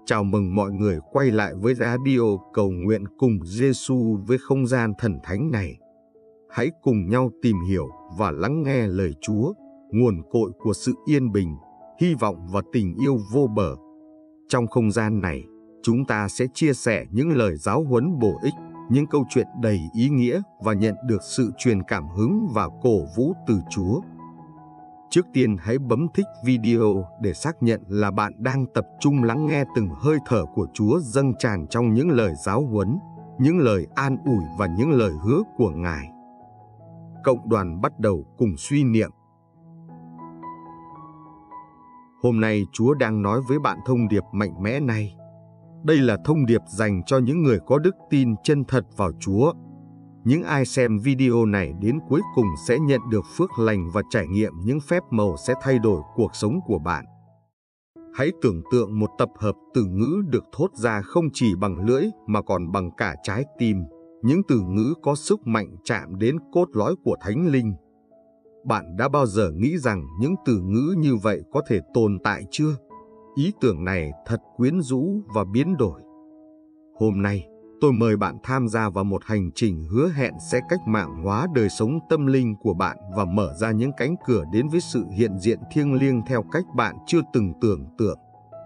Chào mừng mọi người quay lại với radio cầu nguyện cùng Giêsu với không gian thần thánh này. Hãy cùng nhau tìm hiểu và lắng nghe lời Chúa, nguồn cội của sự yên bình, hy vọng và tình yêu vô bờ. Trong không gian này, chúng ta sẽ chia sẻ những lời giáo huấn bổ ích, những câu chuyện đầy ý nghĩa và nhận được sự truyền cảm hứng và cổ vũ từ Chúa. Trước tiên hãy bấm thích video để xác nhận là bạn đang tập trung lắng nghe từng hơi thở của Chúa dâng tràn trong những lời giáo huấn, những lời an ủi và những lời hứa của Ngài. Cộng đoàn bắt đầu cùng suy niệm. Hôm nay Chúa đang nói với bạn thông điệp mạnh mẽ này. Đây là thông điệp dành cho những người có đức tin chân thật vào Chúa. Những ai xem video này đến cuối cùng sẽ nhận được phước lành và trải nghiệm những phép màu sẽ thay đổi cuộc sống của bạn. Hãy tưởng tượng một tập hợp từ ngữ được thốt ra không chỉ bằng lưỡi mà còn bằng cả trái tim. Những từ ngữ có sức mạnh chạm đến cốt lõi của Thánh Linh. Bạn đã bao giờ nghĩ rằng những từ ngữ như vậy có thể tồn tại chưa? Ý tưởng này thật quyến rũ và biến đổi. Hôm nay, tôi mời bạn tham gia vào một hành trình hứa hẹn sẽ cách mạng hóa đời sống tâm linh của bạn và mở ra những cánh cửa đến với sự hiện diện thiêng liêng theo cách bạn chưa từng tưởng tượng.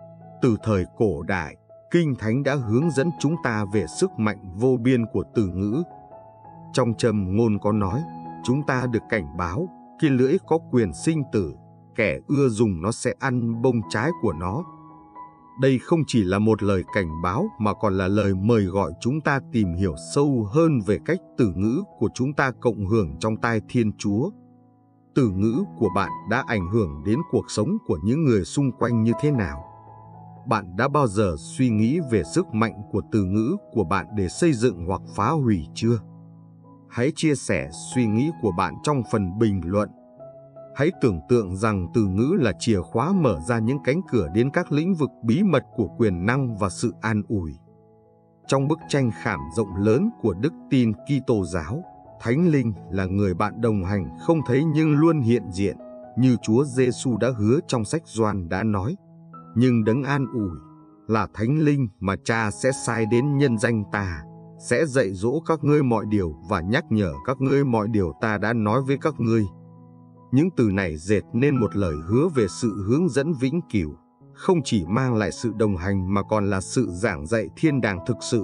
Từ thời cổ đại, Kinh Thánh đã hướng dẫn chúng ta về sức mạnh vô biên của từ ngữ. Trong Châm Ngôn có nói, chúng ta được cảnh báo, khi lưỡi có quyền sinh tử, kẻ ưa dùng nó sẽ ăn bông trái của nó. Đây không chỉ là một lời cảnh báo mà còn là lời mời gọi chúng ta tìm hiểu sâu hơn về cách từ ngữ của chúng ta cộng hưởng trong tai Thiên Chúa. Từ ngữ của bạn đã ảnh hưởng đến cuộc sống của những người xung quanh như thế nào? Bạn đã bao giờ suy nghĩ về sức mạnh của từ ngữ của bạn để xây dựng hoặc phá hủy chưa? Hãy chia sẻ suy nghĩ của bạn trong phần bình luận. Hãy tưởng tượng rằng từ ngữ là chìa khóa mở ra những cánh cửa đến các lĩnh vực bí mật của quyền năng và sự an ủi. Trong bức tranh khảm rộng lớn của đức tin Kitô giáo, Thánh Linh là người bạn đồng hành không thấy nhưng luôn hiện diện, như Chúa Giêsu đã hứa trong sách Gioan đã nói. Nhưng đấng an ủi là Thánh Linh mà Cha sẽ sai đến nhân danh ta, sẽ dạy dỗ các ngươi mọi điều và nhắc nhở các ngươi mọi điều ta đã nói với các ngươi. Những từ này dệt nên một lời hứa về sự hướng dẫn vĩnh cửu, không chỉ mang lại sự đồng hành mà còn là sự giảng dạy thiên đàng thực sự.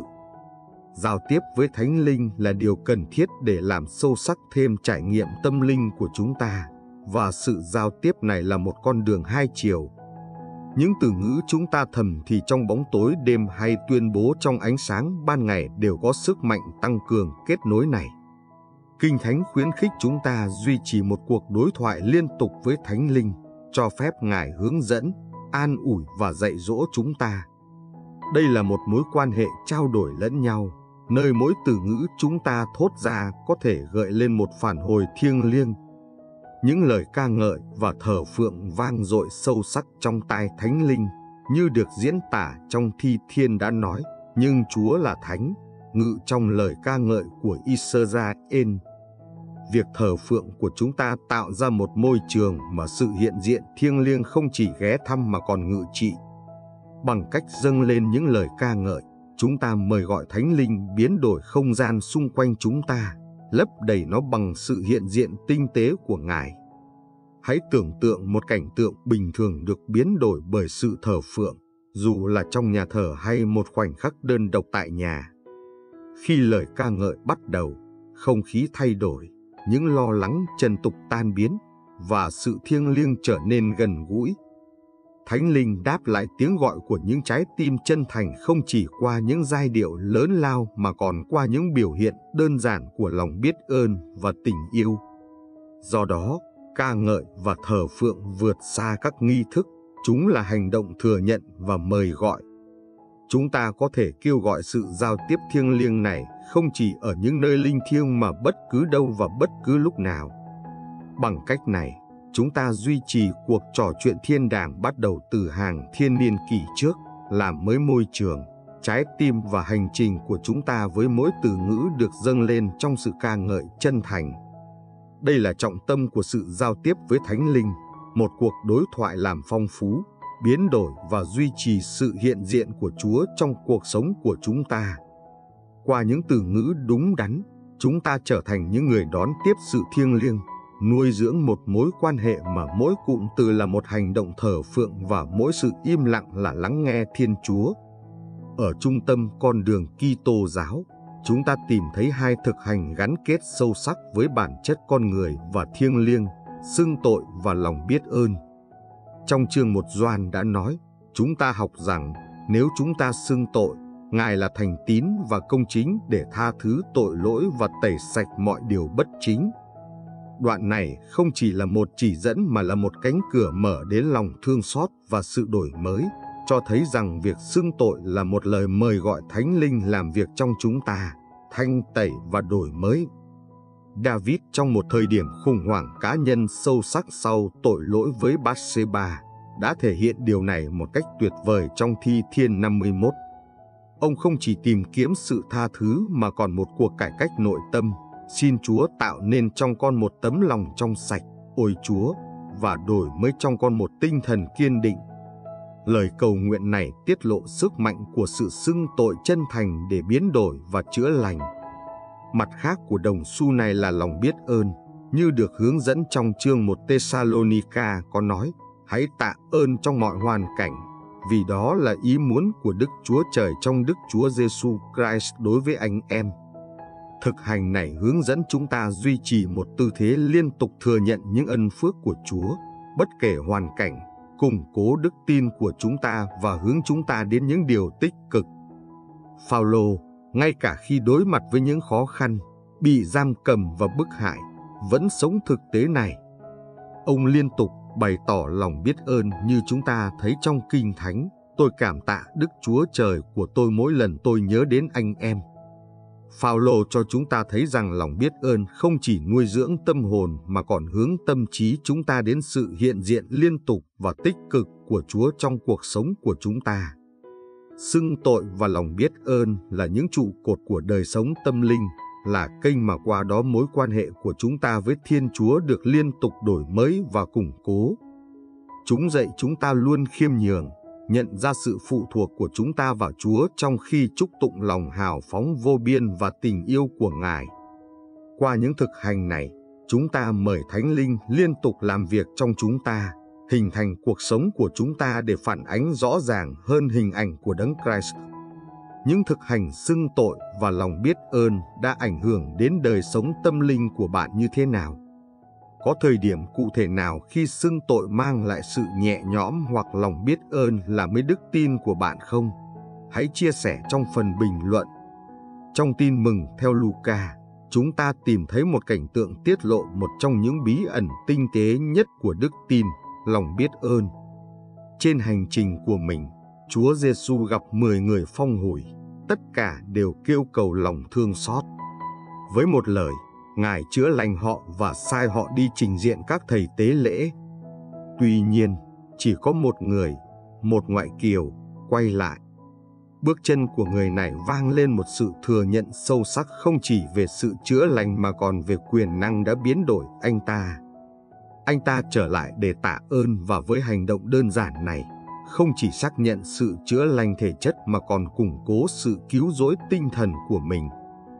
Giao tiếp với Thánh Linh là điều cần thiết để làm sâu sắc thêm trải nghiệm tâm linh của chúng ta, và sự giao tiếp này là một con đường hai chiều. Những từ ngữ chúng ta thầm thì trong bóng tối đêm hay tuyên bố trong ánh sáng ban ngày đều có sức mạnh tăng cường kết nối này. Kinh Thánh khuyến khích chúng ta duy trì một cuộc đối thoại liên tục với Thánh Linh, cho phép Ngài hướng dẫn, an ủi và dạy dỗ chúng ta. Đây là một mối quan hệ trao đổi lẫn nhau, nơi mỗi từ ngữ chúng ta thốt ra có thể gợi lên một phản hồi thiêng liêng. Những lời ca ngợi và thờ phượng vang dội sâu sắc trong tai Thánh Linh, như được diễn tả trong Thi Thiên đã nói, nhưng Chúa là Thánh, ngự trong lời ca ngợi của Israel. Việc thờ phượng của chúng ta tạo ra một môi trường mà sự hiện diện thiêng liêng không chỉ ghé thăm mà còn ngự trị. Bằng cách dâng lên những lời ca ngợi, chúng ta mời gọi Thánh Linh biến đổi không gian xung quanh chúng ta, lấp đầy nó bằng sự hiện diện tinh tế của Ngài. Hãy tưởng tượng một cảnh tượng bình thường được biến đổi bởi sự thờ phượng, dù là trong nhà thờ hay một khoảnh khắc đơn độc tại nhà. Khi lời ca ngợi bắt đầu, không khí thay đổi, những lo lắng trần tục tan biến, và sự thiêng liêng trở nên gần gũi. Thánh Linh đáp lại tiếng gọi của những trái tim chân thành không chỉ qua những giai điệu lớn lao mà còn qua những biểu hiện đơn giản của lòng biết ơn và tình yêu. Do đó, ca ngợi và thờ phượng vượt xa các nghi thức, chúng là hành động thừa nhận và mời gọi. Chúng ta có thể kêu gọi sự giao tiếp thiêng liêng này không chỉ ở những nơi linh thiêng mà bất cứ đâu và bất cứ lúc nào. Bằng cách này, chúng ta duy trì cuộc trò chuyện thiên đàng bắt đầu từ hàng thiên niên kỷ trước, làm mới môi trường, trái tim và hành trình của chúng ta với mỗi từ ngữ được dâng lên trong sự ca ngợi chân thành. Đây là trọng tâm của sự giao tiếp với Thánh Linh, một cuộc đối thoại làm phong phú, biến đổi và duy trì sự hiện diện của Chúa trong cuộc sống của chúng ta. Qua những từ ngữ đúng đắn, chúng ta trở thành những người đón tiếp sự thiêng liêng, nuôi dưỡng một mối quan hệ mà mỗi cụm từ là một hành động thờ phượng và mỗi sự im lặng là lắng nghe Thiên Chúa. Ở trung tâm con đường Kitô giáo, chúng ta tìm thấy hai thực hành gắn kết sâu sắc với bản chất con người và thiêng liêng, xưng tội và lòng biết ơn. Trong chương 1 Gioan đã nói, chúng ta học rằng nếu chúng ta xưng tội, Ngài là thành tín và công chính để tha thứ tội lỗi và tẩy sạch mọi điều bất chính. Đoạn này không chỉ là một chỉ dẫn mà là một cánh cửa mở đến lòng thương xót và sự đổi mới, cho thấy rằng việc xưng tội là một lời mời gọi Thánh Linh làm việc trong chúng ta, thanh tẩy và đổi mới. David trong một thời điểm khủng hoảng cá nhân sâu sắc sau tội lỗi với Bathsheba đã thể hiện điều này một cách tuyệt vời trong Thi Thiên 51. Ông không chỉ tìm kiếm sự tha thứ mà còn một cuộc cải cách nội tâm, xin Chúa tạo nên trong con một tấm lòng trong sạch, ôi Chúa, và đổi mới trong con một tinh thần kiên định. Lời cầu nguyện này tiết lộ sức mạnh của sự xưng tội chân thành để biến đổi và chữa lành. Mặt khác của đồng xu này là lòng biết ơn, như được hướng dẫn trong chương 1 Thessalonica có nói, hãy tạ ơn trong mọi hoàn cảnh, vì đó là ý muốn của Đức Chúa Trời trong Đức Chúa Giêsu Christ đối với anh em. Thực hành này hướng dẫn chúng ta duy trì một tư thế liên tục thừa nhận những ân phước của Chúa, bất kể hoàn cảnh, củng cố đức tin của chúng ta và hướng chúng ta đến những điều tích cực. Phao-lô, ngay cả khi đối mặt với những khó khăn, bị giam cầm và bức hại, vẫn sống thực tế này. Ông liên tục bày tỏ lòng biết ơn như chúng ta thấy trong Kinh Thánh, tôi cảm tạ Đức Chúa Trời của tôi mỗi lần tôi nhớ đến anh em. Phao-lô cho chúng ta thấy rằng lòng biết ơn không chỉ nuôi dưỡng tâm hồn mà còn hướng tâm trí chúng ta đến sự hiện diện liên tục và tích cực của Chúa trong cuộc sống của chúng ta. Xưng tội và lòng biết ơn là những trụ cột của đời sống tâm linh, là kênh mà qua đó mối quan hệ của chúng ta với Thiên Chúa được liên tục đổi mới và củng cố. Chúng dạy chúng ta luôn khiêm nhường, nhận ra sự phụ thuộc của chúng ta vào Chúa trong khi chúc tụng lòng hào phóng vô biên và tình yêu của Ngài. Qua những thực hành này, chúng ta mời Thánh Linh liên tục làm việc trong chúng ta, hình thành cuộc sống của chúng ta để phản ánh rõ ràng hơn hình ảnh của Đấng Christ. Những thực hành xưng tội và lòng biết ơn đã ảnh hưởng đến đời sống tâm linh của bạn như thế nào? Có thời điểm cụ thể nào khi xưng tội mang lại sự nhẹ nhõm hoặc lòng biết ơn làm mới đức tin của bạn không? Hãy chia sẻ trong phần bình luận. Trong Tin Mừng theo Luca, chúng ta tìm thấy một cảnh tượng tiết lộ một trong những bí ẩn tinh tế nhất của đức tin, lòng biết ơn. Trên hành trình của mình, Chúa Giêsu gặp 10 người phong hủi, tất cả đều kêu cầu lòng thương xót. Với một lời, Ngài chữa lành họ và sai họ đi trình diện các thầy tế lễ. Tuy nhiên, chỉ có một người, một ngoại kiều, quay lại. Bước chân của người này vang lên một sự thừa nhận sâu sắc không chỉ về sự chữa lành mà còn về quyền năng đã biến đổi anh ta. Anh ta trở lại để tạ ơn và với hành động đơn giản này, không chỉ xác nhận sự chữa lành thể chất mà còn củng cố sự cứu rỗi tinh thần của mình.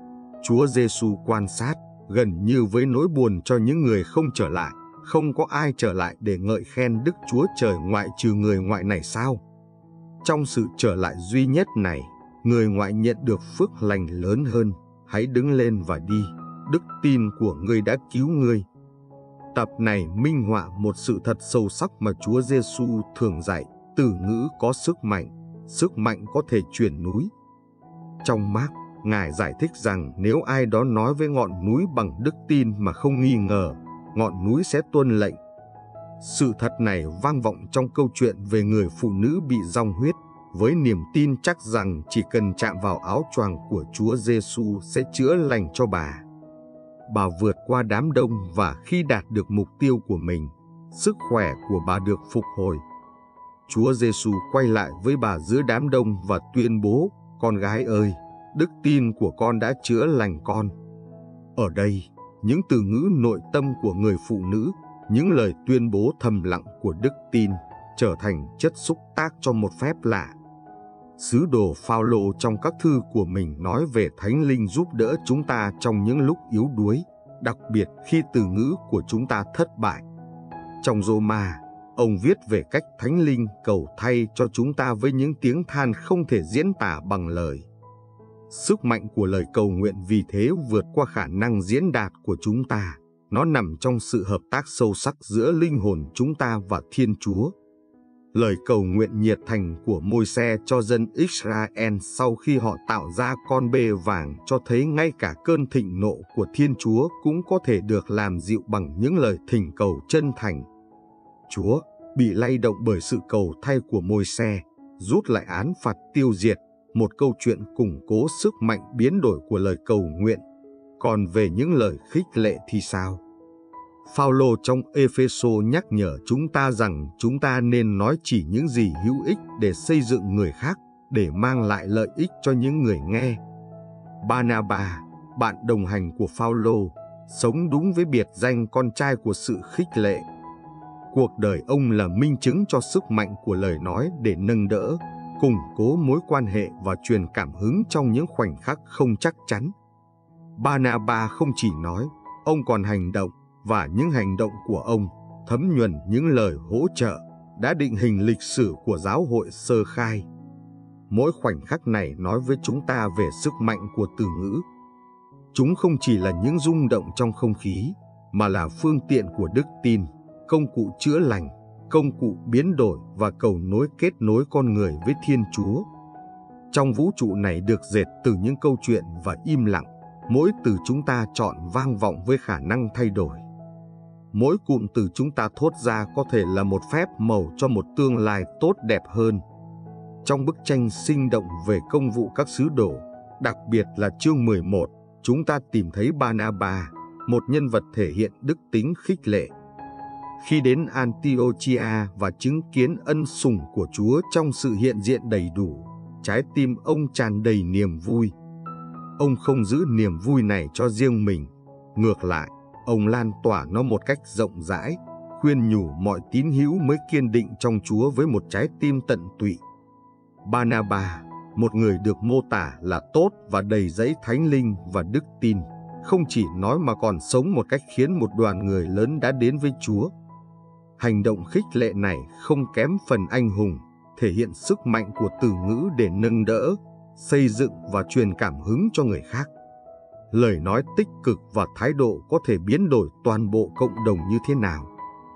Chúa Giêsu quan sát, gần như với nỗi buồn cho những người không trở lại, không có ai trở lại để ngợi khen Đức Chúa Trời ngoại trừ người ngoại này sao? Trong sự trở lại duy nhất này, người ngoại nhận được phước lành lớn hơn. Hãy đứng lên và đi, đức tin của ngươi đã cứu ngươi. Tập này minh họa một sự thật sâu sắc mà Chúa Giêsu thường dạy, từ ngữ có sức mạnh có thể chuyển núi. Trong Mác, Ngài giải thích rằng nếu ai đó nói với ngọn núi bằng đức tin mà không nghi ngờ, ngọn núi sẽ tuân lệnh. Sự thật này vang vọng trong câu chuyện về người phụ nữ bị dòng huyết, với niềm tin chắc rằng chỉ cần chạm vào áo choàng của Chúa Giêsu sẽ chữa lành cho bà. Bà vượt qua đám đông và khi đạt được mục tiêu của mình, sức khỏe của bà được phục hồi. Chúa Giêsu quay lại với bà giữa đám đông và tuyên bố, con gái ơi, đức tin của con đã chữa lành con. Ở đây, những từ ngữ nội tâm của người phụ nữ, những lời tuyên bố thầm lặng của đức tin, trở thành chất xúc tác cho một phép lạ. Sứ đồ Phao-lô trong các thư của mình nói về Thánh Linh giúp đỡ chúng ta trong những lúc yếu đuối, đặc biệt khi từ ngữ của chúng ta thất bại. Trong Rô-ma, ông viết về cách Thánh Linh cầu thay cho chúng ta với những tiếng than không thể diễn tả bằng lời. Sức mạnh của lời cầu nguyện vì thế vượt qua khả năng diễn đạt của chúng ta. Nó nằm trong sự hợp tác sâu sắc giữa linh hồn chúng ta và Thiên Chúa. Lời cầu nguyện nhiệt thành của Môi-se cho dân Israel sau khi họ tạo ra con bê vàng cho thấy ngay cả cơn thịnh nộ của Thiên Chúa cũng có thể được làm dịu bằng những lời thỉnh cầu chân thành. Chúa bị lay động bởi sự cầu thay của Môi-se, rút lại án phạt tiêu diệt, một câu chuyện củng cố sức mạnh biến đổi của lời cầu nguyện. Còn về những lời khích lệ thì sao? Phao-lô trong Ê-phê-sô nhắc nhở chúng ta rằng chúng ta nên nói chỉ những gì hữu ích để xây dựng người khác, để mang lại lợi ích cho những người nghe. Ba-na-ba, bạn đồng hành của Phao-lô, sống đúng với biệt danh con trai của sự khích lệ. Cuộc đời ông là minh chứng cho sức mạnh của lời nói để nâng đỡ, củng cố mối quan hệ và truyền cảm hứng trong những khoảnh khắc không chắc chắn. Ba-na-ba không chỉ nói, ông còn hành động, và những hành động của ông thấm nhuần những lời hỗ trợ đã định hình lịch sử của giáo hội sơ khai. Mỗi khoảnh khắc này nói với chúng ta về sức mạnh của từ ngữ. Chúng không chỉ là những rung động trong không khí, mà là phương tiện của đức tin, công cụ chữa lành, công cụ biến đổi và cầu nối kết nối con người với Thiên Chúa. Trong vũ trụ này được dệt từ những câu chuyện và im lặng, mỗi từ chúng ta chọn vang vọng với khả năng thay đổi. Mỗi cụm từ chúng ta thốt ra có thể là một phép màu cho một tương lai tốt đẹp hơn. Trong bức tranh sinh động về công vụ các sứ đồ, đặc biệt là chương 11, chúng ta tìm thấy Ba-na-ba, một nhân vật thể hiện đức tính khích lệ. Khi đến Antiochia và chứng kiến ân sủng của Chúa trong sự hiện diện đầy đủ, trái tim ông tràn đầy niềm vui. Ông không giữ niềm vui này cho riêng mình, ngược lại, ông lan tỏa nó một cách rộng rãi, khuyên nhủ mọi tín hữu mới kiên định trong Chúa với một trái tim tận tụy. Ba-na-ba, một người được mô tả là tốt và đầy dẫy Thánh Linh và đức tin, không chỉ nói mà còn sống một cách khiến một đoàn người lớn đã đến với Chúa. Hành động khích lệ này không kém phần anh hùng, thể hiện sức mạnh của từ ngữ để nâng đỡ, xây dựng và truyền cảm hứng cho người khác. Lời nói tích cực và thái độ có thể biến đổi toàn bộ cộng đồng như thế nào?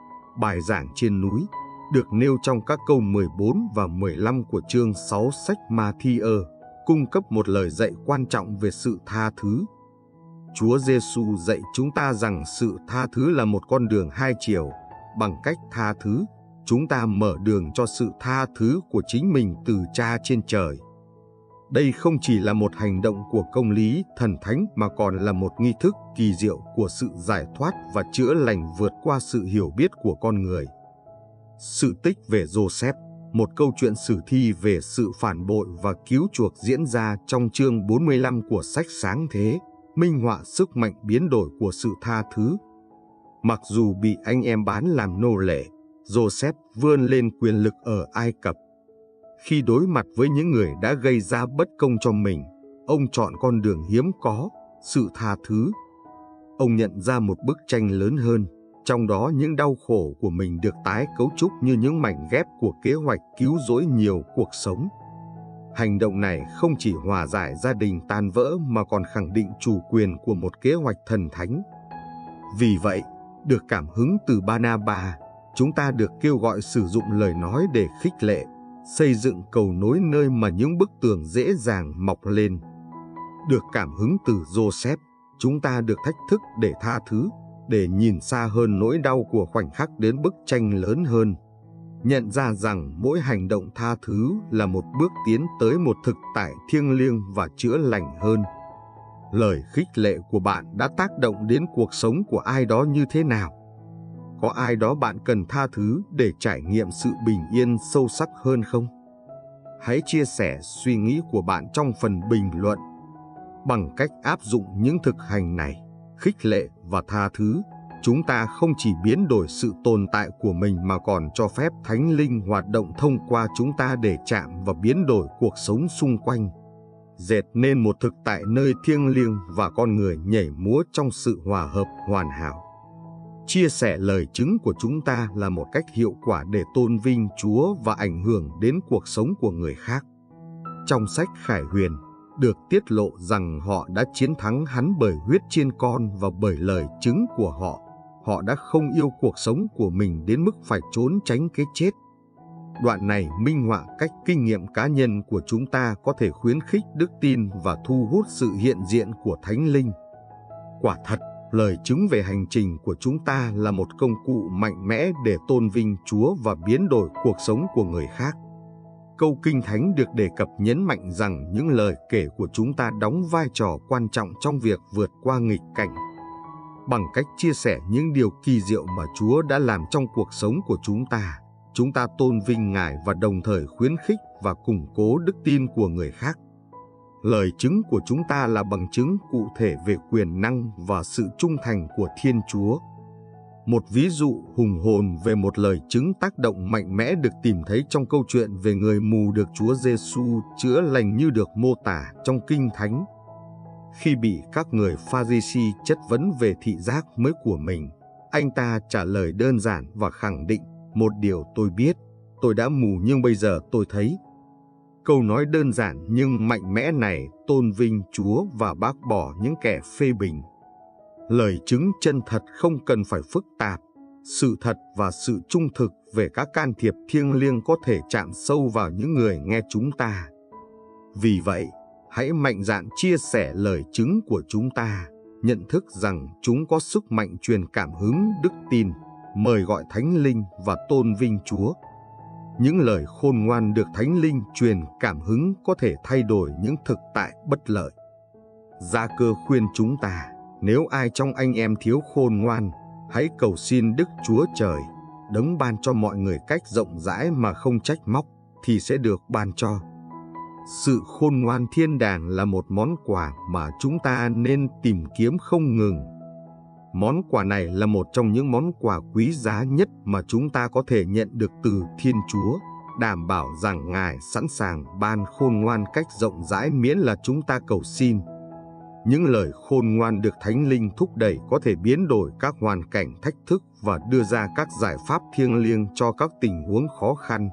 Bài giảng trên núi được nêu trong các câu 14 và 15 của chương 6 sách Ma-thi-ơ, cung cấp một lời dạy quan trọng về sự tha thứ. Chúa Giêsu dạy chúng ta rằng sự tha thứ là một con đường hai chiều. Bằng cách tha thứ, chúng ta mở đường cho sự tha thứ của chính mình từ Cha trên trời. Đây không chỉ là một hành động của công lý thần thánh mà còn là một nghi thức kỳ diệu của sự giải thoát và chữa lành vượt qua sự hiểu biết của con người. Sự tích về Joseph, một câu chuyện sử thi về sự phản bội và cứu chuộc diễn ra trong chương 45 của sách Sáng Thế, minh họa sức mạnh biến đổi của sự tha thứ. Mặc dù bị anh em bán làm nô lệ, Joseph vươn lên quyền lực ở Ai Cập. Khi đối mặt với những người đã gây ra bất công cho mình, ông chọn con đường hiếm có, sự tha thứ. Ông nhận ra một bức tranh lớn hơn, trong đó những đau khổ của mình được tái cấu trúc như những mảnh ghép của kế hoạch cứu rỗi nhiều cuộc sống. Hành động này không chỉ hòa giải gia đình tan vỡ mà còn khẳng định chủ quyền của một kế hoạch thần thánh. Vì vậy, được cảm hứng từ Ba-na-ba, chúng ta được kêu gọi sử dụng lời nói để khích lệ, xây dựng cầu nối nơi mà những bức tường dễ dàng mọc lên. Được cảm hứng từ Joseph, chúng ta được thách thức để tha thứ, để nhìn xa hơn nỗi đau của khoảnh khắc đến bức tranh lớn hơn. Nhận ra rằng mỗi hành động tha thứ là một bước tiến tới một thực tại thiêng liêng và chữa lành hơn. Lời khích lệ của bạn đã tác động đến cuộc sống của ai đó như thế nào? Có ai đó bạn cần tha thứ để trải nghiệm sự bình yên sâu sắc hơn không? Hãy chia sẻ suy nghĩ của bạn trong phần bình luận. Bằng cách áp dụng những thực hành này, khích lệ và tha thứ, Chúng ta không chỉ biến đổi sự tồn tại của mình mà còn cho phép Thánh Linh hoạt động thông qua chúng ta để chạm và biến đổi cuộc sống xung quanh, dệt nên một thực tại nơi thiêng liêng và con người nhảy múa trong sự hòa hợp hoàn hảo. Chia sẻ lời chứng của chúng ta là một cách hiệu quả để tôn vinh Chúa và ảnh hưởng đến cuộc sống của người khác. Trong sách Khải Huyền, được tiết lộ rằng họ đã chiến thắng Hắn bởi huyết chiên con và bởi lời chứng của họ. Họ đã không yêu cuộc sống của mình đến mức phải trốn tránh cái chết. Đoạn này minh họa cách kinh nghiệm cá nhân của chúng ta có thể khuyến khích đức tin và thu hút sự hiện diện của Thánh Linh. Quả thật, lời chứng về hành trình của chúng ta là một công cụ mạnh mẽ để tôn vinh Chúa và biến đổi cuộc sống của người khác. Câu Kinh Thánh được đề cập nhấn mạnh rằng những lời kể của chúng ta đóng vai trò quan trọng trong việc vượt qua nghịch cảnh. Bằng cách chia sẻ những điều kỳ diệu mà Chúa đã làm trong cuộc sống của chúng ta tôn vinh Ngài và đồng thời khuyến khích và củng cố đức tin của người khác. Lời chứng của chúng ta là bằng chứng cụ thể về quyền năng và sự trung thành của Thiên Chúa. Một ví dụ hùng hồn về một lời chứng tác động mạnh mẽ được tìm thấy trong câu chuyện về người mù được Chúa Giêsu chữa lành như được mô tả trong Kinh Thánh. Khi bị các người Pha-ri-si chất vấn về thị giác mới của mình, anh ta trả lời đơn giản và khẳng định: "Một điều tôi biết, tôi đã mù nhưng bây giờ tôi thấy." Câu nói đơn giản nhưng mạnh mẽ này tôn vinh Chúa và bác bỏ những kẻ phê bình. Lời chứng chân thật không cần phải phức tạp. Sự thật và sự trung thực về các can thiệp thiêng liêng có thể chạm sâu vào những người nghe chúng ta. Vì vậy, hãy mạnh dạn chia sẻ lời chứng của chúng ta, nhận thức rằng chúng có sức mạnh truyền cảm hứng đức tin, mời gọi Thánh Linh và tôn vinh Chúa. Những lời khôn ngoan được Thánh Linh truyền cảm hứng có thể thay đổi những thực tại bất lợi. Gia Cơ khuyên chúng ta, nếu ai trong anh em thiếu khôn ngoan, hãy cầu xin Đức Chúa Trời, đấng ban cho mọi người cách rộng rãi mà không trách móc, thì sẽ được ban cho. Sự khôn ngoan thiên đàng là một món quà mà chúng ta nên tìm kiếm không ngừng. Món quà này là một trong những món quà quý giá nhất mà chúng ta có thể nhận được từ Thiên Chúa, đảm bảo rằng Ngài sẵn sàng ban khôn ngoan cách rộng rãi miễn là chúng ta cầu xin. Những lời khôn ngoan được Thánh Linh thúc đẩy có thể biến đổi các hoàn cảnh thách thức và đưa ra các giải pháp thiêng liêng cho các tình huống khó khăn.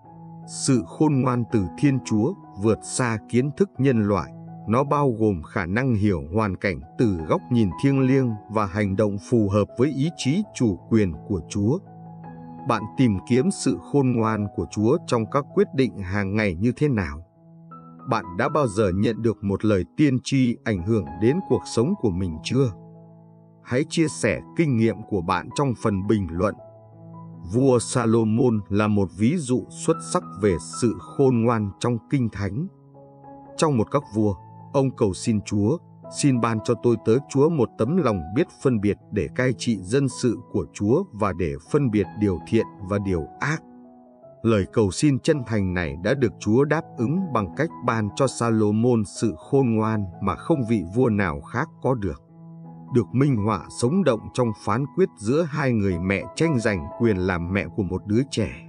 Sự khôn ngoan từ Thiên Chúa vượt xa kiến thức nhân loại. Nó bao gồm khả năng hiểu hoàn cảnh từ góc nhìn thiêng liêng và hành động phù hợp với ý chí chủ quyền của Chúa. Bạn tìm kiếm sự khôn ngoan của Chúa trong các quyết định hàng ngày như thế nào? Bạn đã bao giờ nhận được một lời tiên tri ảnh hưởng đến cuộc sống của mình chưa? Hãy chia sẻ kinh nghiệm của bạn trong phần bình luận. Vua Salomon là một ví dụ xuất sắc về sự khôn ngoan trong Kinh Thánh. Trong một các vua, ông cầu xin Chúa, xin ban cho tôi tớ Chúa một tấm lòng biết phân biệt để cai trị dân sự của Chúa và để phân biệt điều thiện và điều ác. Lời cầu xin chân thành này đã được Chúa đáp ứng bằng cách ban cho Salomon sự khôn ngoan mà không vị vua nào khác có được. Được minh họa sống động trong phán quyết giữa hai người mẹ tranh giành quyền làm mẹ của một đứa trẻ.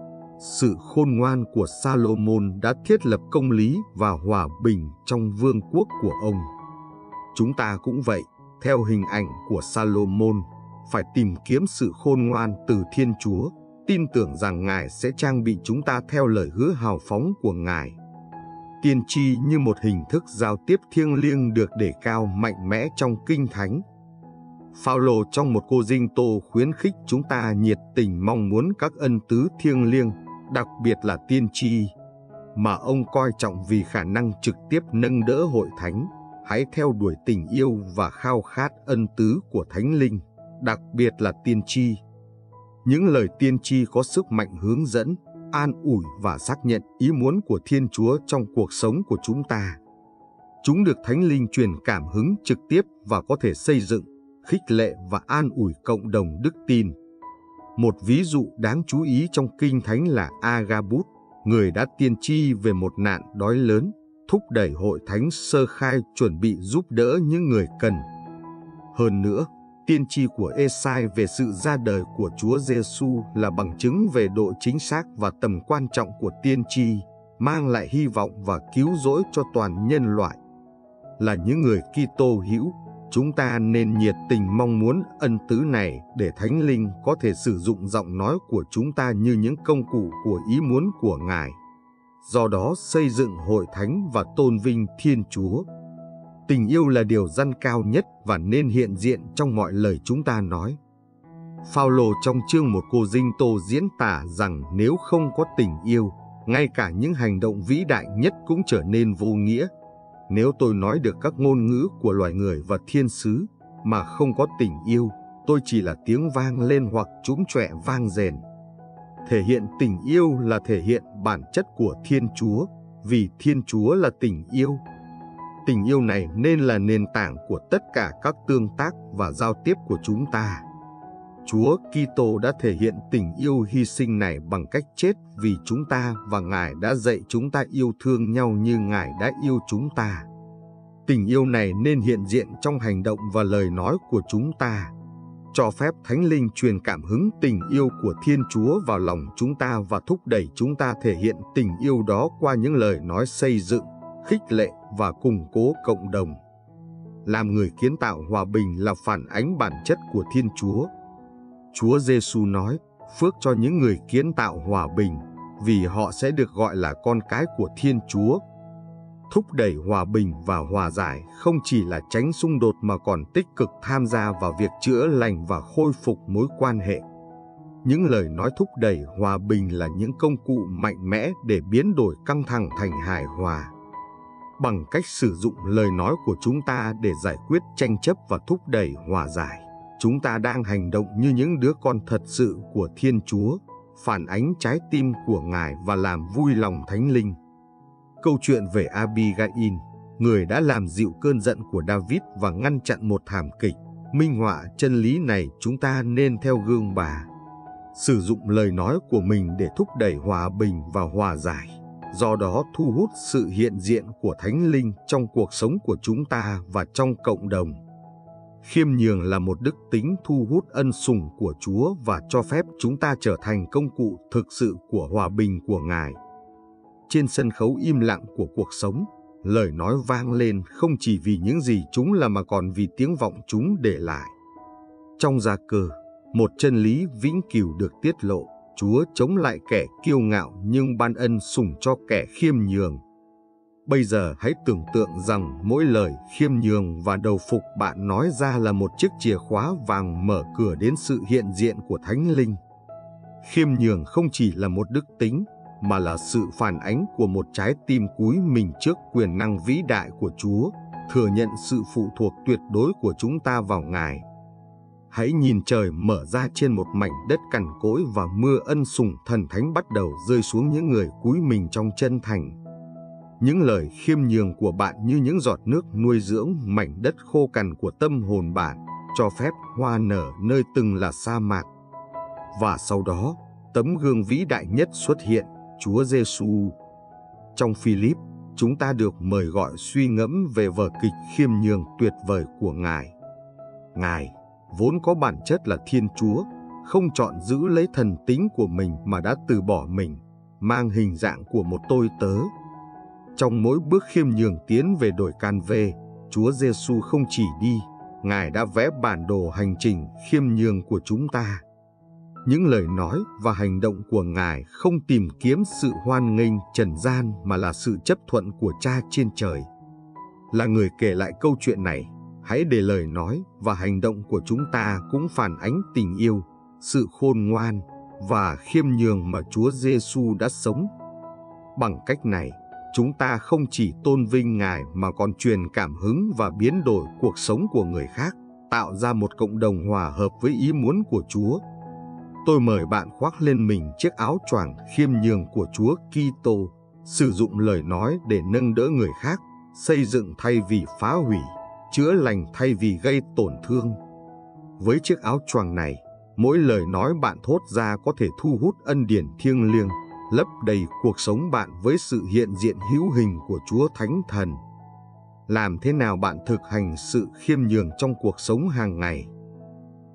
Sự khôn ngoan của Salomon đã thiết lập công lý và hòa bình trong vương quốc của ông. Chúng ta cũng vậy, theo hình ảnh của Salomon, phải tìm kiếm sự khôn ngoan từ Thiên Chúa, tin tưởng rằng Ngài sẽ trang bị chúng ta theo lời hứa hào phóng của Ngài. Tiên tri như một hình thức giao tiếp thiêng liêng được đề cao mạnh mẽ trong Kinh Thánh. Phao-lô trong một cô Dinh Tô khuyến khích chúng ta nhiệt tình mong muốn các ân tứ thiêng liêng, đặc biệt là tiên tri, mà ông coi trọng vì khả năng trực tiếp nâng đỡ hội thánh. Hãy theo đuổi tình yêu và khao khát ân tứ của Thánh Linh, đặc biệt là tiên tri. Những lời tiên tri có sức mạnh hướng dẫn, an ủi và xác nhận ý muốn của Thiên Chúa trong cuộc sống của chúng ta. Chúng được Thánh Linh truyền cảm hứng trực tiếp và có thể xây dựng, khích lệ và an ủi cộng đồng đức tin. Một ví dụ đáng chú ý trong Kinh Thánh là Agabus, người đã tiên tri về một nạn đói lớn, thúc đẩy hội thánh sơ khai chuẩn bị giúp đỡ những người cần. Hơn nữa, tiên tri của Ê-sai về sự ra đời của Chúa Giêsu là bằng chứng về độ chính xác và tầm quan trọng của tiên tri, mang lại hy vọng và cứu rỗi cho toàn nhân loại. Là những người Kitô hữu, chúng ta nên nhiệt tình mong muốn ân tứ này để Thánh Linh có thể sử dụng giọng nói của chúng ta như những công cụ của ý muốn của Ngài. Do đó xây dựng hội thánh và tôn vinh Thiên Chúa. Tình yêu là điều răn cao nhất và nên hiện diện trong mọi lời chúng ta nói. Phao-lô trong chương 1 Cô-rinh-tô diễn tả rằng nếu không có tình yêu, ngay cả những hành động vĩ đại nhất cũng trở nên vô nghĩa. Nếu tôi nói được các ngôn ngữ của loài người và thiên sứ mà không có tình yêu, tôi chỉ là tiếng vang lên hoặc trúm chọe vang rền. Thể hiện tình yêu là thể hiện bản chất của Thiên Chúa, vì Thiên Chúa là tình yêu. Tình yêu này nên là nền tảng của tất cả các tương tác và giao tiếp của chúng ta. Chúa Kitô đã thể hiện tình yêu hy sinh này bằng cách chết vì chúng ta và Ngài đã dạy chúng ta yêu thương nhau như Ngài đã yêu chúng ta. Tình yêu này nên hiện diện trong hành động và lời nói của chúng ta. Cho phép Thánh Linh truyền cảm hứng tình yêu của Thiên Chúa vào lòng chúng ta và thúc đẩy chúng ta thể hiện tình yêu đó qua những lời nói xây dựng, khích lệ và củng cố cộng đồng. Làm người kiến tạo hòa bình là phản ánh bản chất của Thiên Chúa. Chúa Giêsu nói, phước cho những người kiến tạo hòa bình, vì họ sẽ được gọi là con cái của Thiên Chúa. Thúc đẩy hòa bình và hòa giải không chỉ là tránh xung đột mà còn tích cực tham gia vào việc chữa lành và khôi phục mối quan hệ. Những lời nói thúc đẩy hòa bình là những công cụ mạnh mẽ để biến đổi căng thẳng thành hài hòa. Bằng cách sử dụng lời nói của chúng ta để giải quyết tranh chấp và thúc đẩy hòa giải, chúng ta đang hành động như những đứa con thật sự của Thiên Chúa, phản ánh trái tim của Ngài và làm vui lòng Thánh Linh. Câu chuyện về Abigail, người đã làm dịu cơn giận của David và ngăn chặn một thảm kịch, minh họa chân lý này chúng ta nên theo gương bà. Sử dụng lời nói của mình để thúc đẩy hòa bình và hòa giải, do đó thu hút sự hiện diện của Thánh Linh trong cuộc sống của chúng ta và trong cộng đồng. Khiêm nhường là một đức tính thu hút ân sủng của Chúa và cho phép chúng ta trở thành công cụ thực sự của hòa bình của Ngài. Trên sân khấu im lặng của cuộc sống, lời nói vang lên không chỉ vì những gì chúng là mà còn vì tiếng vọng chúng để lại. Trong Gia Cơ, một chân lý vĩnh cửu được tiết lộ, Chúa chống lại kẻ kiêu ngạo nhưng ban ân sủng cho kẻ khiêm nhường. Bây giờ hãy tưởng tượng rằng mỗi lời khiêm nhường và đầu phục bạn nói ra là một chiếc chìa khóa vàng mở cửa đến sự hiện diện của Thánh Linh. Khiêm nhường không chỉ là một đức tính, mà là sự phản ánh của một trái tim cúi mình trước quyền năng vĩ đại của Chúa, thừa nhận sự phụ thuộc tuyệt đối của chúng ta vào Ngài. Hãy nhìn trời mở ra trên một mảnh đất cằn cỗi và mưa ân sủng thần thánh bắt đầu rơi xuống những người cúi mình trong chân thành. Những lời khiêm nhường của bạn như những giọt nước nuôi dưỡng mảnh đất khô cằn của tâm hồn bạn, cho phép hoa nở nơi từng là sa mạc. Và sau đó, tấm gương vĩ đại nhất xuất hiện, Chúa Giêsu. Trong Philip, chúng ta được mời gọi suy ngẫm về vở kịch khiêm nhường tuyệt vời của Ngài. Ngài, vốn có bản chất là Thiên Chúa, không chọn giữ lấy thần tính của mình mà đã từ bỏ mình, mang hình dạng của một tôi tớ. Trong mỗi bước khiêm nhường tiến về đồi Can Vê, Chúa Giêsu không chỉ đi, Ngài đã vẽ bản đồ hành trình khiêm nhường của chúng ta. Những lời nói và hành động của Ngài không tìm kiếm sự hoan nghênh trần gian mà là sự chấp thuận của Cha trên trời. Là người kể lại câu chuyện này, hãy để lời nói và hành động của chúng ta cũng phản ánh tình yêu, sự khôn ngoan và khiêm nhường mà Chúa Giêsu đã sống. Bằng cách này, chúng ta không chỉ tôn vinh Ngài mà còn truyền cảm hứng và biến đổi cuộc sống của người khác, tạo ra một cộng đồng hòa hợp với ý muốn của Chúa. Tôi mời bạn khoác lên mình chiếc áo choàng khiêm nhường của Chúa Kitô, sử dụng lời nói để nâng đỡ người khác, xây dựng thay vì phá hủy, chữa lành thay vì gây tổn thương. Với chiếc áo choàng này, mỗi lời nói bạn thốt ra có thể thu hút ân điển thiêng liêng, lấp đầy cuộc sống bạn với sự hiện diện hữu hình của Chúa Thánh Thần. Làm thế nào bạn thực hành sự khiêm nhường trong cuộc sống hàng ngày?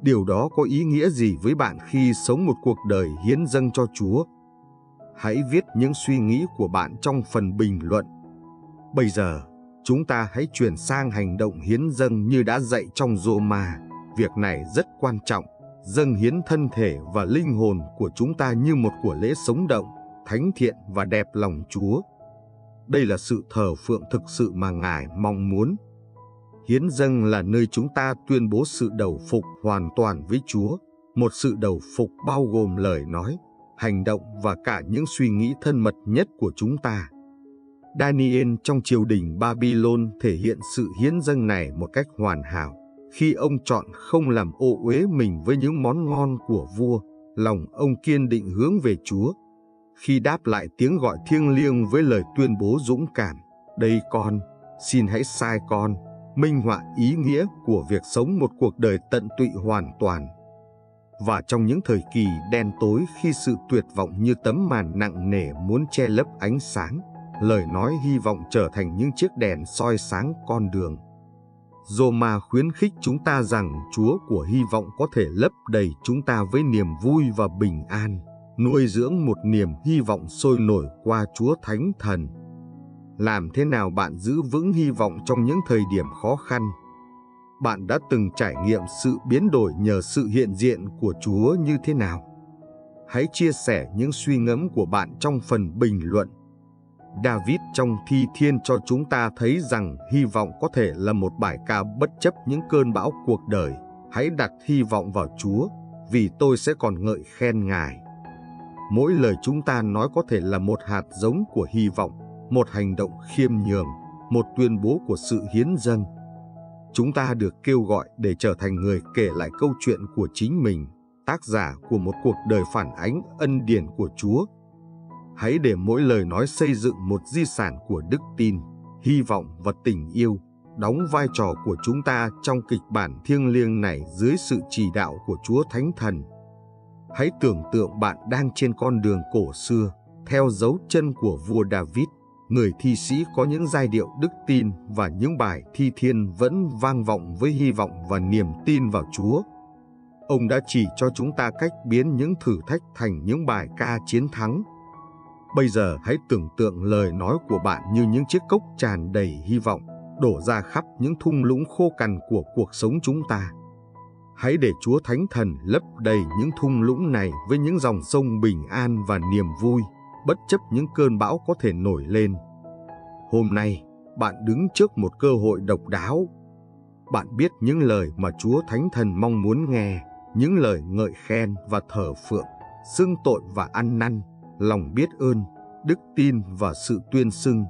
Điều đó có ý nghĩa gì với bạn khi sống một cuộc đời hiến dâng cho Chúa? Hãy viết những suy nghĩ của bạn trong phần bình luận. Bây giờ, chúng ta hãy chuyển sang hành động hiến dâng như đã dạy trong Roma. Việc này rất quan trọng, dâng hiến thân thể và linh hồn của chúng ta như một của lễ sống động, thánh thiện và đẹp lòng Chúa. Đây là sự thờ phượng thực sự mà Ngài mong muốn. Hiến dâng là nơi chúng ta tuyên bố sự đầu phục hoàn toàn với Chúa, một sự đầu phục bao gồm lời nói, hành động và cả những suy nghĩ thân mật nhất của chúng ta. Daniel trong triều đình Babylon thể hiện sự hiến dâng này một cách hoàn hảo, khi ông chọn không làm ô uế mình với những món ngon của vua, lòng ông kiên định hướng về Chúa. Khi đáp lại tiếng gọi thiêng liêng với lời tuyên bố dũng cảm, "Đây con, xin hãy sai con", minh họa ý nghĩa của việc sống một cuộc đời tận tụy hoàn toàn. Và trong những thời kỳ đen tối khi sự tuyệt vọng như tấm màn nặng nề muốn che lấp ánh sáng, lời nói hy vọng trở thành những chiếc đèn soi sáng con đường. Roma khuyến khích chúng ta rằng Chúa của hy vọng có thể lấp đầy chúng ta với niềm vui và bình an, nuôi dưỡng một niềm hy vọng sôi nổi qua Chúa Thánh Thần. Làm thế nào bạn giữ vững hy vọng trong những thời điểm khó khăn? Bạn đã từng trải nghiệm sự biến đổi nhờ sự hiện diện của Chúa như thế nào? Hãy chia sẻ những suy ngẫm của bạn trong phần bình luận. David trong Thi Thiên cho chúng ta thấy rằng hy vọng có thể là một bài ca bất chấp những cơn bão cuộc đời. Hãy đặt hy vọng vào Chúa, vì tôi sẽ còn ngợi khen Ngài. Mỗi lời chúng ta nói có thể là một hạt giống của hy vọng, một hành động khiêm nhường, một tuyên bố của sự hiến dâng. Chúng ta được kêu gọi để trở thành người kể lại câu chuyện của chính mình, tác giả của một cuộc đời phản ánh ân điển của Chúa. Hãy để mỗi lời nói xây dựng một di sản của đức tin, hy vọng và tình yêu, đóng vai trò của chúng ta trong kịch bản thiêng liêng này dưới sự chỉ đạo của Chúa Thánh Thần. Hãy tưởng tượng bạn đang trên con đường cổ xưa, theo dấu chân của vua David, người thi sĩ có những giai điệu đức tin và những bài thi thiên vẫn vang vọng với hy vọng và niềm tin vào Chúa. Ông đã chỉ cho chúng ta cách biến những thử thách thành những bài ca chiến thắng. Bây giờ hãy tưởng tượng lời nói của bạn như những chiếc cốc tràn đầy hy vọng, đổ ra khắp những thung lũng khô cằn của cuộc sống chúng ta. Hãy để Chúa Thánh Thần lấp đầy những thung lũng này với những dòng sông bình an và niềm vui, bất chấp những cơn bão có thể nổi lên. Hôm nay, bạn đứng trước một cơ hội độc đáo. Bạn biết những lời mà Chúa Thánh Thần mong muốn nghe, những lời ngợi khen và thờ phượng, xưng tội và ăn năn, lòng biết ơn, đức tin và sự tuyên xưng,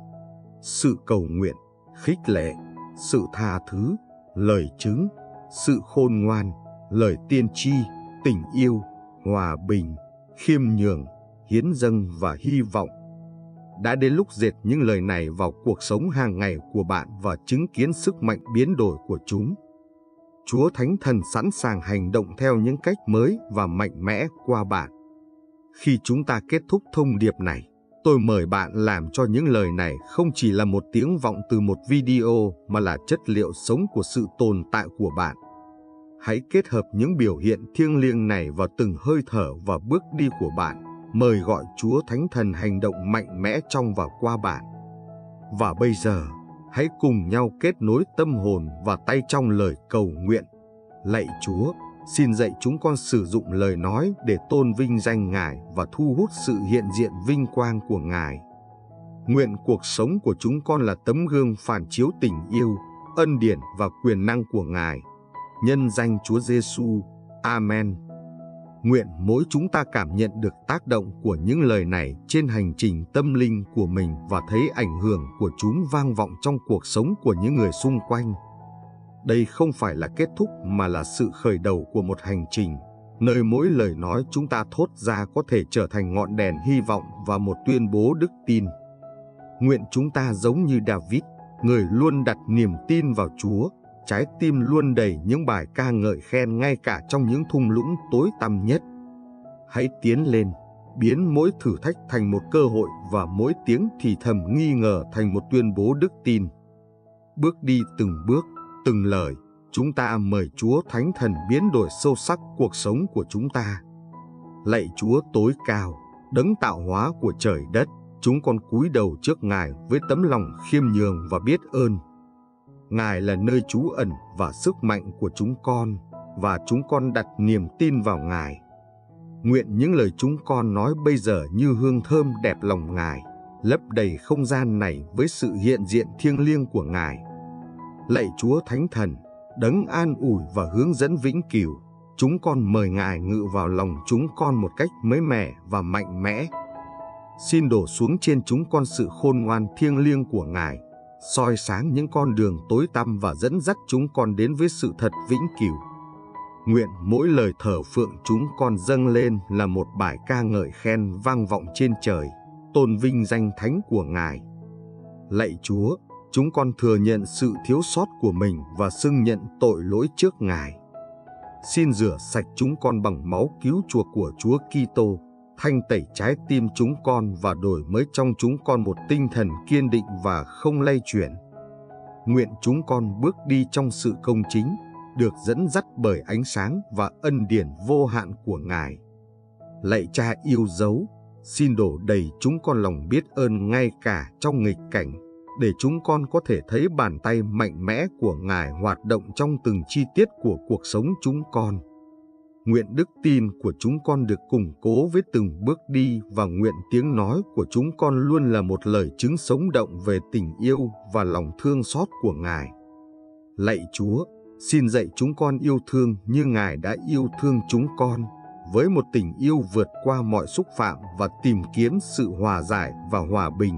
sự cầu nguyện, khích lệ, sự tha thứ, lời chứng, sự khôn ngoan, lời tiên tri, tình yêu, hòa bình, khiêm nhường, hiến dâng và hy vọng. Đã đến lúc dệt những lời này vào cuộc sống hàng ngày của bạn và chứng kiến sức mạnh biến đổi của chúng. Chúa Thánh Thần sẵn sàng hành động theo những cách mới và mạnh mẽ qua bạn. Khi chúng ta kết thúc thông điệp này, tôi mời bạn làm cho những lời này không chỉ là một tiếng vọng từ một video mà là chất liệu sống của sự tồn tại của bạn. Hãy kết hợp những biểu hiện thiêng liêng này vào từng hơi thở và bước đi của bạn. Mời gọi Chúa Thánh Thần hành động mạnh mẽ trong và qua bạn. Và bây giờ, hãy cùng nhau kết nối tâm hồn và tay trong lời cầu nguyện. Lạy Chúa, xin dạy chúng con sử dụng lời nói để tôn vinh danh Ngài và thu hút sự hiện diện vinh quang của Ngài. Nguyện cuộc sống của chúng con là tấm gương phản chiếu tình yêu, ân điển và quyền năng của Ngài. Nhân danh Chúa Giêsu, Amen. Nguyện mỗi chúng ta cảm nhận được tác động của những lời này trên hành trình tâm linh của mình và thấy ảnh hưởng của chúng vang vọng trong cuộc sống của những người xung quanh. Đây không phải là kết thúc mà là sự khởi đầu của một hành trình, nơi mỗi lời nói chúng ta thốt ra có thể trở thành ngọn đèn hy vọng và một tuyên bố đức tin. Nguyện chúng ta giống như David, người luôn đặt niềm tin vào Chúa, trái tim luôn đầy những bài ca ngợi khen ngay cả trong những thung lũng tối tăm nhất. Hãy tiến lên, biến mỗi thử thách thành một cơ hội và mỗi tiếng thì thầm nghi ngờ thành một tuyên bố đức tin. Bước đi từng bước, từng lời, Chúng ta mời Chúa Thánh Thần biến đổi sâu sắc cuộc sống của chúng ta. Lạy Chúa tối cao, đấng tạo hóa của trời đất, chúng con cúi đầu trước Ngài với tấm lòng khiêm nhường và biết ơn. Ngài là nơi trú ẩn và sức mạnh của chúng con, và chúng con đặt niềm tin vào Ngài. Nguyện những lời chúng con nói bây giờ như hương thơm đẹp lòng Ngài, lấp đầy không gian này với sự hiện diện thiêng liêng của Ngài. Lạy Chúa Thánh Thần, đấng an ủi và hướng dẫn vĩnh cửu, chúng con mời Ngài ngự vào lòng chúng con một cách mới mẻ và mạnh mẽ. Xin đổ xuống trên chúng con sự khôn ngoan thiêng liêng của Ngài, soi sáng những con đường tối tăm và dẫn dắt chúng con đến với sự thật vĩnh cửu. Nguyện mỗi lời thở phượng chúng con dâng lên là một bài ca ngợi khen vang vọng trên trời, tôn vinh danh thánh của Ngài. Lạy Chúa, chúng con thừa nhận sự thiếu sót của mình và xưng nhận tội lỗi trước Ngài. Xin rửa sạch chúng con bằng máu cứu chuộc của Chúa Kitô, thanh tẩy trái tim chúng con và đổi mới trong chúng con một tinh thần kiên định và không lay chuyển. Nguyện chúng con bước đi trong sự công chính, được dẫn dắt bởi ánh sáng và ân điển vô hạn của Ngài. Lạy Cha yêu dấu, xin đổ đầy chúng con lòng biết ơn ngay cả trong nghịch cảnh, để chúng con có thể thấy bàn tay mạnh mẽ của Ngài hoạt động trong từng chi tiết của cuộc sống chúng con. Nguyện đức tin của chúng con được củng cố với từng bước đi, và nguyện tiếng nói của chúng con luôn là một lời chứng sống động về tình yêu và lòng thương xót của Ngài. Lạy Chúa, xin dạy chúng con yêu thương như Ngài đã yêu thương chúng con, với một tình yêu vượt qua mọi xúc phạm và tìm kiếm sự hòa giải và hòa bình.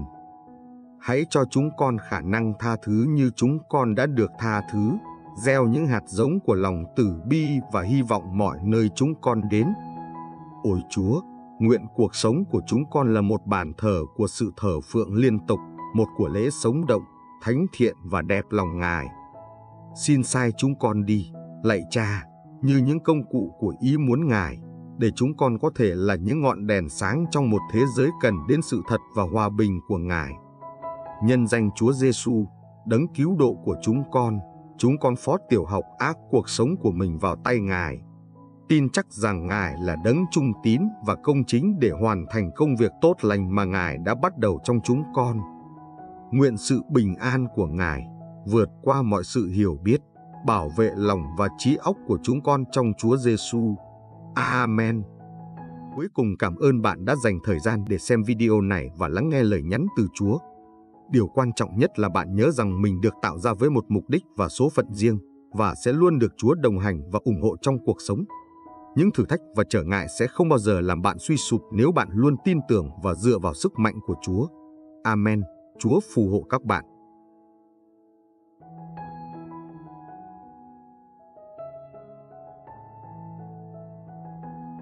Hãy cho chúng con khả năng tha thứ như chúng con đã được tha thứ, gieo những hạt giống của lòng từ bi và hy vọng mọi nơi chúng con đến. Ôi Chúa, nguyện cuộc sống của chúng con là một bàn thờ của sự thờ phượng liên tục, một của lễ sống động, thánh thiện và đẹp lòng Ngài. Xin sai chúng con đi, lạy Cha, như những công cụ của ý muốn Ngài, để chúng con có thể là những ngọn đèn sáng trong một thế giới cần đến sự thật và hòa bình của Ngài. Nhân danh Chúa Giêsu, đấng cứu độ của chúng con phó tiểu học ác cuộc sống của mình vào tay Ngài, tin chắc rằng Ngài là đấng trung tín và công chính để hoàn thành công việc tốt lành mà Ngài đã bắt đầu trong chúng con. Nguyện sự bình an của Ngài vượt qua mọi sự hiểu biết, bảo vệ lòng và trí óc của chúng con trong Chúa Giêsu. Amen. Cuối cùng, cảm ơn bạn đã dành thời gian để xem video này và lắng nghe lời nhắn từ Chúa. Điều quan trọng nhất là bạn nhớ rằng mình được tạo ra với một mục đích và số phận riêng, và sẽ luôn được Chúa đồng hành và ủng hộ trong cuộc sống. Những thử thách và trở ngại sẽ không bao giờ làm bạn suy sụp nếu bạn luôn tin tưởng và dựa vào sức mạnh của Chúa. Amen. Chúa phù hộ các bạn.